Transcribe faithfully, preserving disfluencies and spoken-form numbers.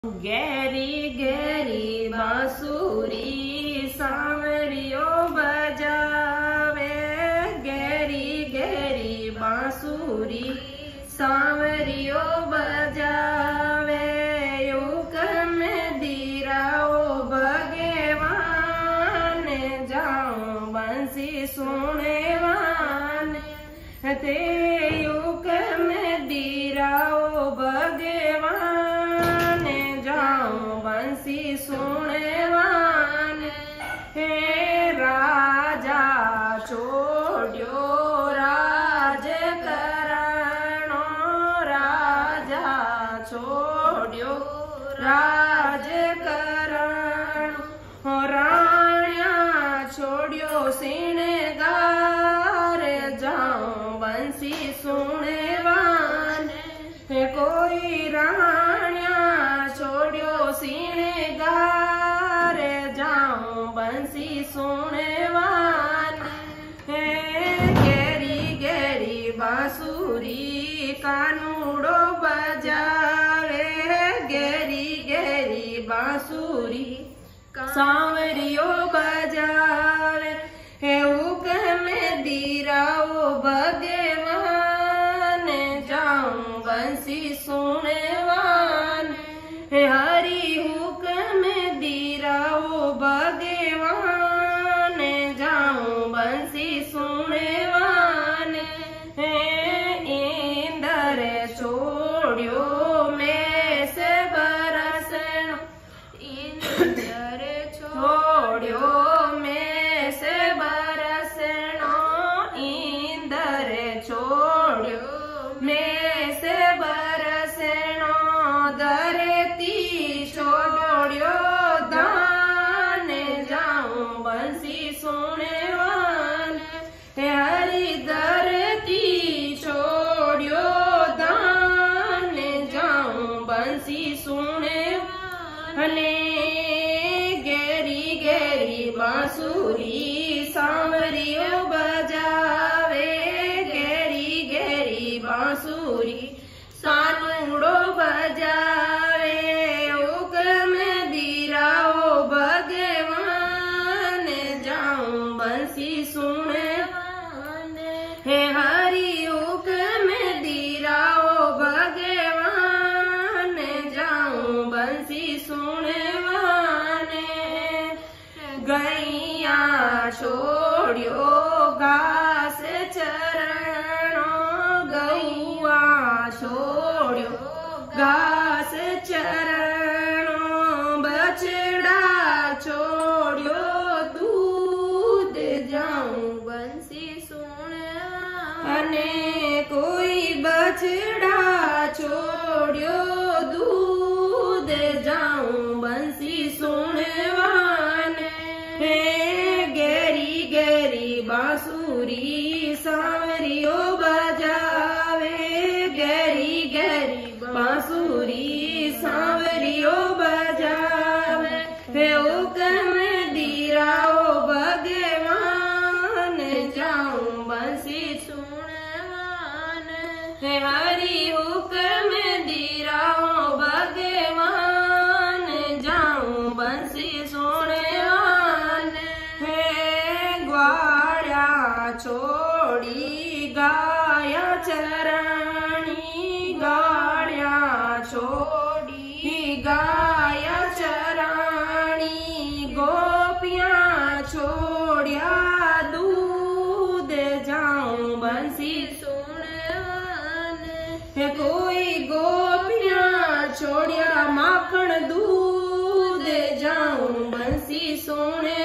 गहरी गहरी बांसुरी सांवरियो बजावे, गहरी गहरी बांसुरी सांवरियो बजावे। युग में दीराओ भगवान जाऊं बंसी सुने वान ते, युग में दीराओ भगवान बंसी सुने वान। हे राजा छोड़ो राज करणो, राजा छोड़ो राज करणो। राणिया छोड़ो सिणगार जाऊं बंसी सुने वान। कोई राणिया छोड़ो सिणगार जाऊं बंसी सुने वान। गहरी गहरी बांसुरी कानूड़ो बजावे, गहरी गहरी बांसुरी सांवरियो बजावे। उक में दीराओ भगवान जाऊं बंसी सुने वान। हरि हुक में दीराओ भगवान जाऊं बंसी सुने वान। इंदर छोड़ो में से बरसनो, इंदर छोड़ो में से बरसनो, इंदर छोड़ो में से बरसनो। धरती छोड़ो दान जाऊं बंसी सुने वान। हरि धरती छोड़ो दान जाऊं बंसी सुने वान। गहरी गहरी बांसुरी सांवरियो बजावे, गहरी गहरी बांसुरी सानूड़ो बजावे। उक में दीराओ भगवान जाऊं बंसी सुने वान। हरि उक में दीराओ भगवान जाऊं बंसी सुने वान। गैया छोड़ो घास चरणो, गौआ छोड़ो घास चरणो। बछड़ा छोड़ो दूध जाऊं बंसी सुने वान। कोई बछड़ा छोड़ो दूध जाऊं बंसी सुने वान। गहरी गहरी बांसुरी सांवरियो बजावे, गहरी गहरी बांसुरी सांवरियो बजावे। उक में दीराओ भगवान जाऊं बंसी सुने वान। हरि उक में दीराओ भगवान जाऊं बंसी सुने वान। ग्वाड़ा छोड़ी गाया चरानी, गाड़िया छोड़ी गाया चरानी। गोपियां छोड़िया दूध जाऊं बंसी सुने वान। कोई गोपियां छोड़िया माखन दूध जाऊं बंसी सुने